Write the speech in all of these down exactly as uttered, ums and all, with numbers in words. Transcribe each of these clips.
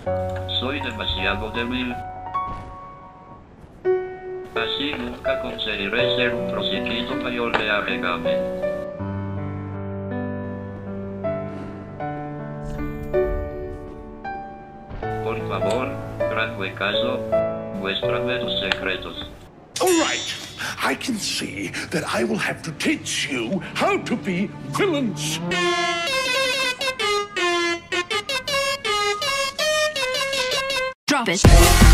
Soy demasiado débil. Así nunca conseguiré ser un prosiguido mayor de Arregame. Por favor, gran caso, muéstrame tus secretos. All right, I can see that I will have to teach you how to be villains. Drop it.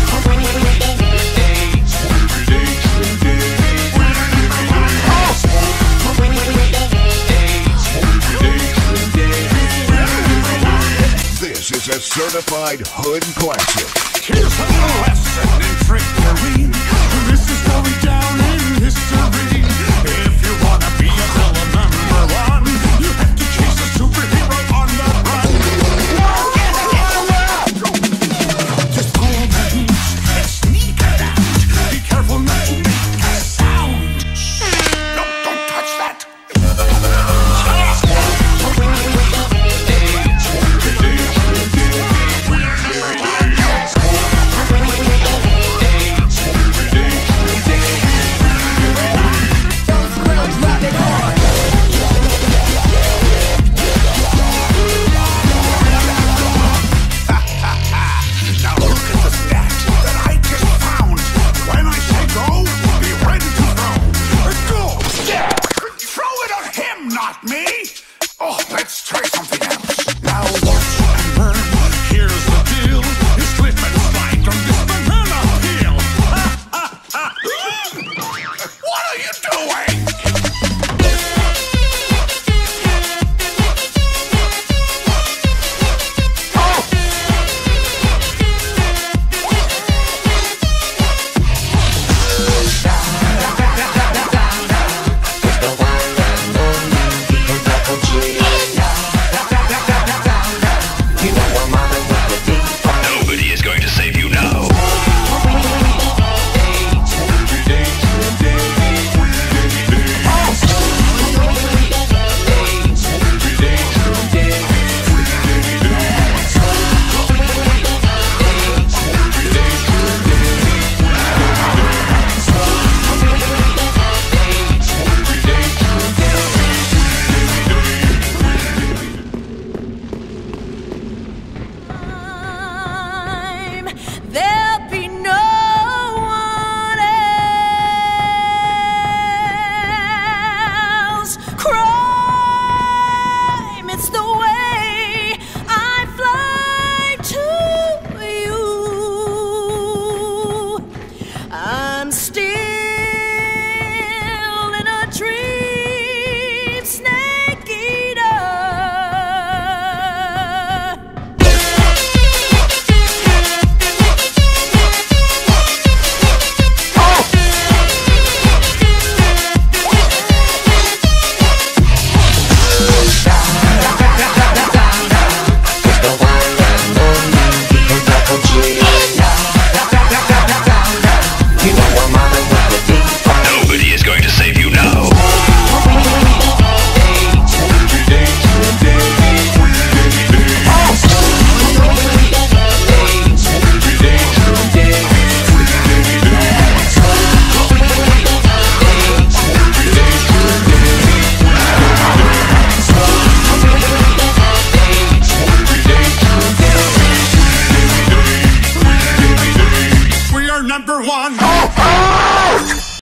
This is a certified hood classic. Here's a lesson in trickery. This is going down in history. If you wanna be a villain number one,